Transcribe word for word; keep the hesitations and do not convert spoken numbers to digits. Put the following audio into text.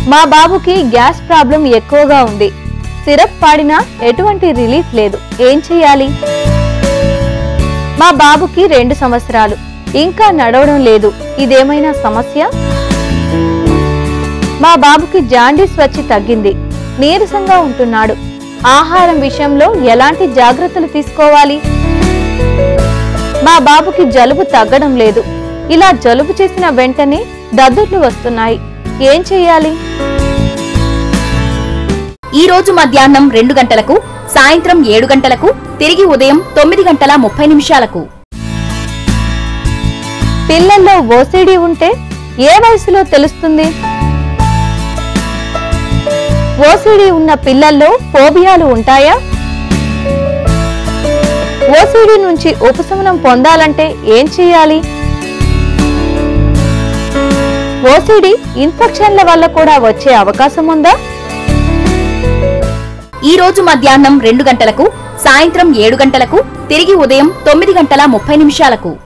మా బాబుకి gas problem ఎక్కువగా ఉంది. సిరప్ వాడినా ఎటువంటి రిలీఫ్ లేదు. ఏం చేయాలి? మా బాబుకి రెండు సంవత్సరాలు, ఇంకా నడవడం లేదు. ఇదేమైనా సమస్య? మా బాబుకి జాండీస్ వచ్చి తగ్గింది. నీరసంగా ఉంటున్నాడు. ఆహారం విషయంలో ఎలాంటి జాగ్రత్తలు తీసుకోవాలి? మా బాబుకి జలుబు తగ్గడం లేదు. ఇలా జలుబు చేసిన వెంటనే దద్దుర్లు వస్తున్నాయి. ఏం చేయాలి? ఈ రోజు మధ్యాహ్నం రెండు గంటలకు, సాయంత్రం ఏడు గంటలకు, తిరిగి ఉదయం తొమ్మిది గంటల ముప్పై నిమిషాలకు. పిల్లల్లో ఓసిడి ఉంటే ఏ వయసులో తెలుస్తుంది? ఓసిడి ఉన్న పిల్లల్లో ఫోబియాలు ఉంటాయా? ఓసిడి నుంచి ఉపశమనం పొందాలంటే ఏం చేయాలి? ఓసిడి ఇన్ఫెక్షన్ల వల్ల కూడా వచ్చే అవకాశం ఉందా? ఈ రోజు మధ్యాహ్నం రెండు గంటలకు, సాయంత్రం ఏడు గంటలకు, తిరిగి ఉదయం తొమ్మిది గంటల ముప్పై నిమిషాలకు.